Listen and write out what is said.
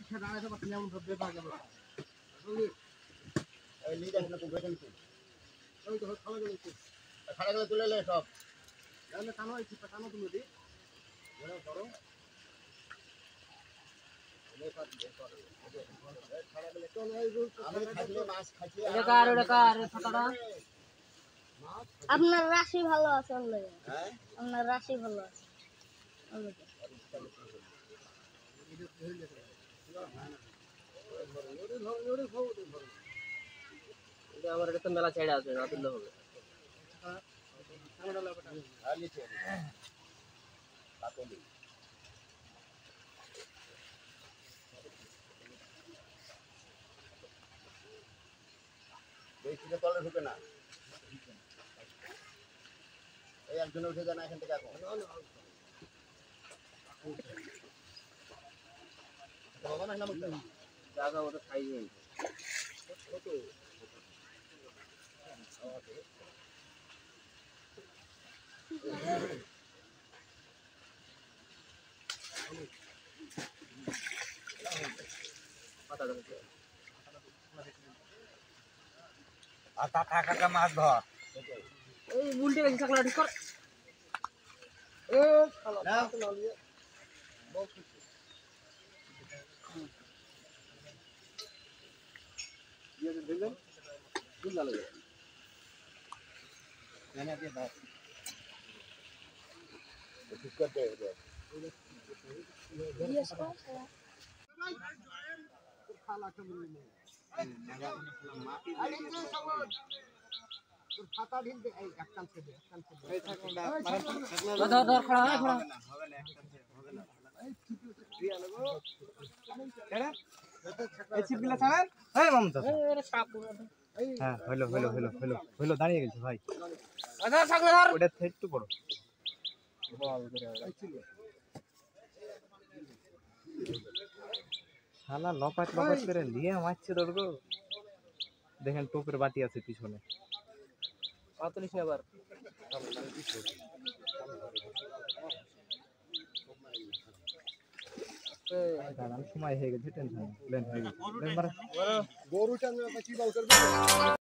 আপনার রাশি ভালো আছে আপনার রাশি ভালো আছে আমার এটা তো মেলা ছেড়ে আছে না তুললে হবে তলে ঢুকে না এই একজনে উঠে যায় না এখান থেকে এখন জায়গা মতো খাই নেই আর তা কাকা মাছ ধর এই উল্টে গেছে ছাগলা ঠিক কর ধর খড়া খড়া হ্যাঁ হইলো হইলো হইলো হইলো হইলো দাঁড়িয়ে গেছে ভাই ওটা একটু বড় শালা লপাট লপাট করে নিয়ে মারছে দৌড় দেখেন টোপের বাটি আছে পিছনে অত নিস না আবার দাঁড়ান সময় হয়ে গেছে টেনশন প্লেন হয়ে গেছে গরুটা কি